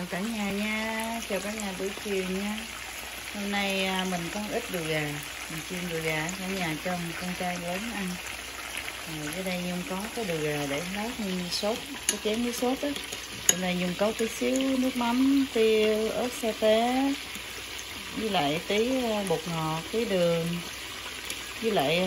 cả nhà nha, chào cả nhà buổi chiều nha. Hôm nay mình có ít đùi gà, mình chiên đùi gà cả nhà cho con trai lớn ăn. Ở đây Nhung có cái đùi gà để lát như sốt, cái chén với sốt á. Hôm nay Nhung có tí xíu nước mắm, tiêu, ớt sa tế, với lại tí bột ngọt, tí đường, với lại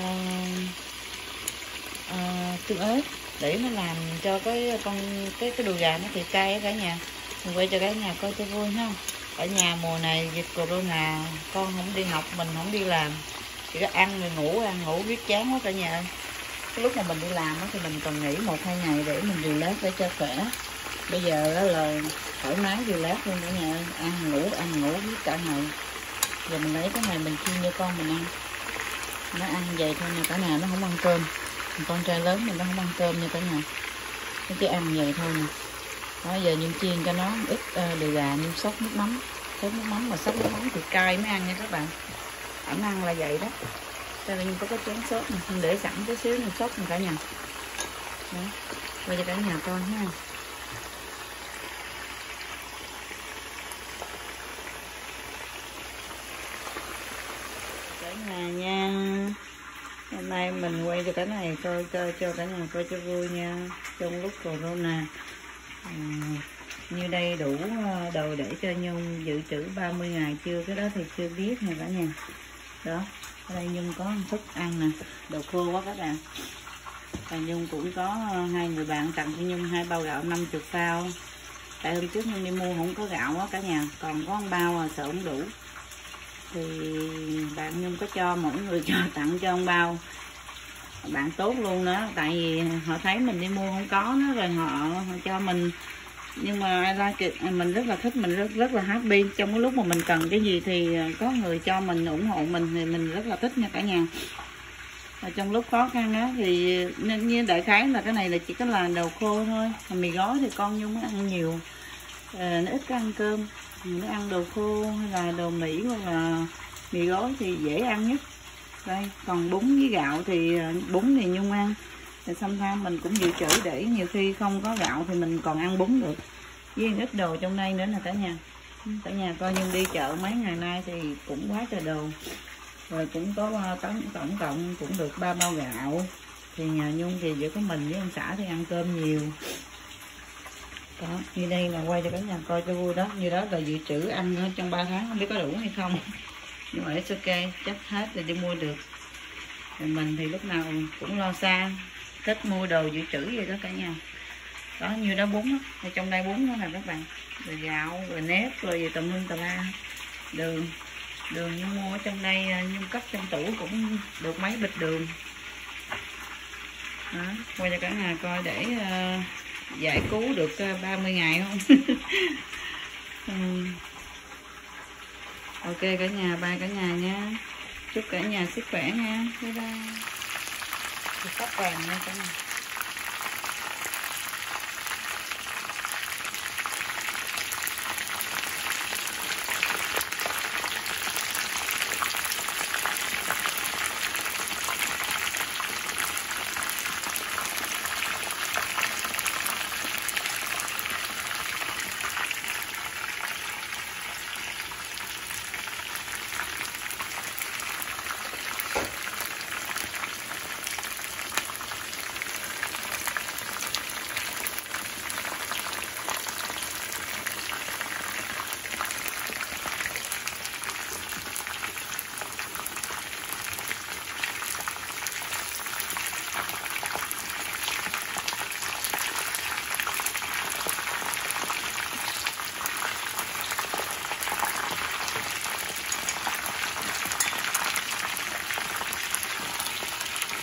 tương ớt để nó làm cho cái đùi gà nó thịt cay á cả nhà. Mình quay cho cả nhà coi cho vui ha. Ở nhà mùa này dịch corona, con không đi học, mình không đi làm, chỉ có ăn rồi ngủ, ăn ngủ biết chán quá cả nhà ơi. Cái lúc mà mình đi làm thì mình còn nghỉ 1-2 ngày để mình relax để cho khỏe. Bây giờ đó là thoải mái relax luôn cả nhà ơi, ăn ngủ biết cả ngày. Giờ mình lấy cái này mình chiên cho con mình ăn, nó ăn vậy thôi nha cả nhà, nó không ăn cơm. Con trai lớn mình nó không ăn cơm nha cả nhà, nó chỉ ăn vậy thôi nè. Đó, giờ Nhung chiên cho nó ít đùi gà, Nhung xóc nước mắm, mà xóc nước mắm thì cay mới ăn nha các bạn. Ảnh ăn là vậy đó. Đây là Nhung có cái chén sốt này, Nhung để sẵn cái xíu Nhung xóc này cả nhà. Đó, quay cho cả nhà coi ha. Cả nhà nha, hôm nay mình quay cho cái này coi cho cả nhà coi cho vui nha. Trong lúc corona như đây đủ đồ để cho Nhung dự trữ 30 ngày chưa, cái đó thì chưa biết nè cả nhà. Đó, ở đây Nhung có thức ăn nè, đồ khô quá các bạn. Và Nhung cũng có 2 người bạn tặng cho Nhung 2 bao gạo 50 phao. Tại hôm trước Nhung đi mua không có gạo á cả nhà, còn có 1 bao sợ không đủ. Thì bạn Nhung có cho mỗi người tặng cho 1 bao. Bạn tốt luôn đó, tại vì họ thấy mình đi mua không có nó rồi họ cho mình. Nhưng mà mình rất là thích, mình rất là happy. Trong cái lúc mà mình cần cái gì thì có người cho mình, ủng hộ mình thì mình rất là thích nha cả nhà. Và trong lúc khó khăn á thì như đại khái là cái này là chỉ có là đồ khô thôi. Mì gói thì con Nhung nó ăn nhiều, nó ít có ăn cơm, nó ăn đồ khô hay là đồ Mỹ hoặc là mì gói thì dễ ăn nhất. Đây, còn bún với gạo thì bún thì Nhung ăn. Thì sometimes mình cũng dự trữ để nhiều khi không có gạo thì mình còn ăn bún được. Với ít đồ trong đây nữa nè cả nhà. Cả nhà coi Nhung đi chợ mấy ngày nay thì cũng quá trời đồ. Rồi cũng có tổng cộng cũng được 3 bao gạo. Thì nhà Nhung thì chỉ có mình với ông xã thì ăn cơm nhiều. Đó, như đây là quay cho cả nhà coi cho vui đó. Như đó là dự trữ ăn trong 3 tháng, không biết có đủ hay không. Nhưng mà it's ok, chắc hết rồi đi mua được. Rồi mình thì lúc nào cũng lo xa, thích mua đồ dự trữ vậy đó cả nhà. Đó, như đó bún đó. Ở trong đây bún đó nè các bạn, rồi gạo, rồi nếp, rồi gì tùm lum tà la. Đường như mua ở trong đây, nhưng cất trong tủ cũng được mấy bịch đường. Đó, quay cho cả nhà coi để giải cứu được 30 ngày không. Ok cả nhà, bye cả nhà nha, chúc cả nhà sức khỏe nha, bye bye. Tóc vàng nha cả nhà.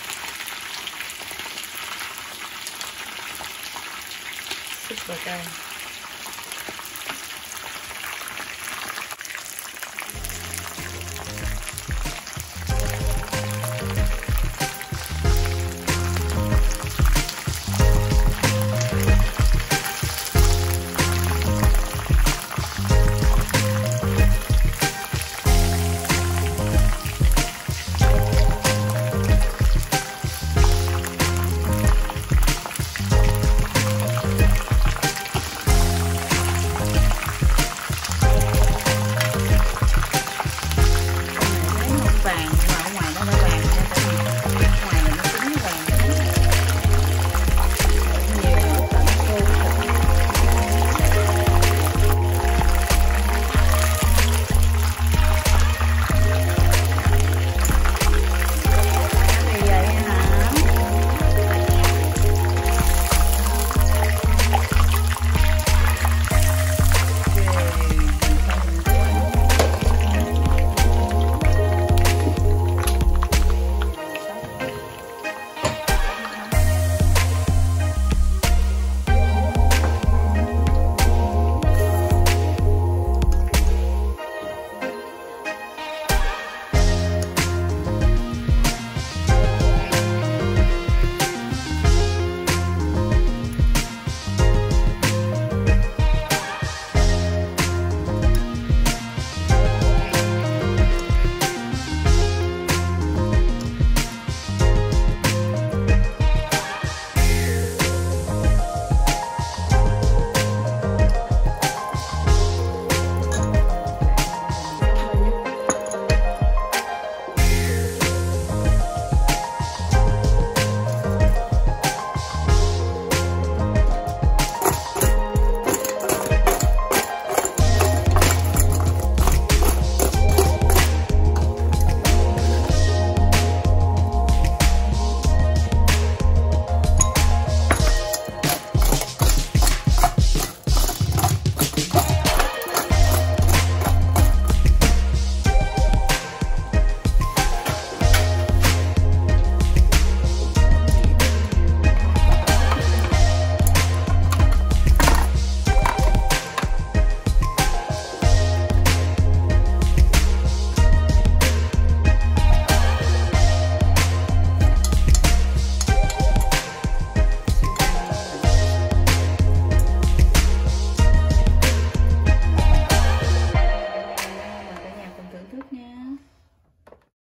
Super cay.